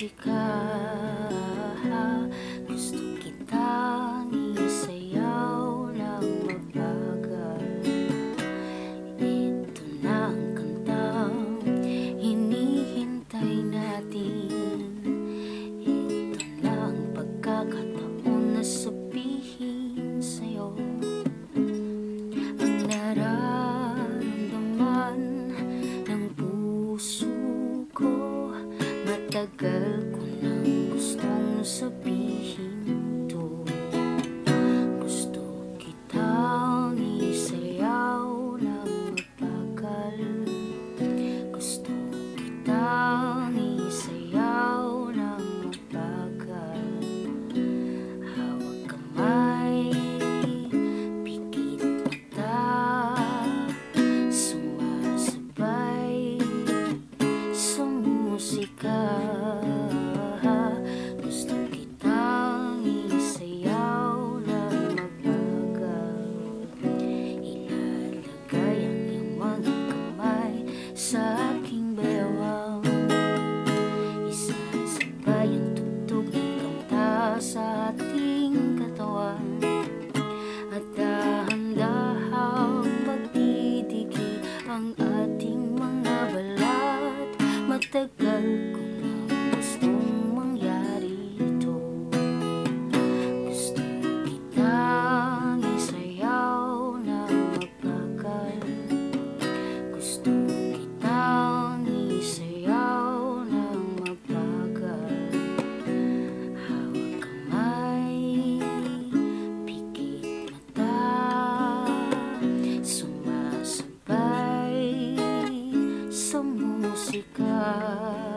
musika. Gusto kitang isayaw ng mabagal. Ito na ang kantang hinihintay natin. Ito na ang pagkakataon na sabihin sa'yo ang nararamdaman ng puso ko. Matagal ko nang gustong sabihin to. Gusto kitang isayaw ng mabagal. Gusto kitang isayaw ng mabagal. Hawak kamay, pikit mata, sumasabay sa musika. Gusto kitang isayaw ng mabagal. Ilalagay ang iyong mga kamay sa aking bewang. Isasabay ang tugtog ng kanta sa ating katawan. At dahan-dahang magdidikit ang ating mga balat. Matagal ko nang gustong mangyari ito. Gusto kitang isayaw ng mabagal. Gusto kitang isayaw ng mabagal. Hawak kamay, pikit mata, sumasabay sa musika.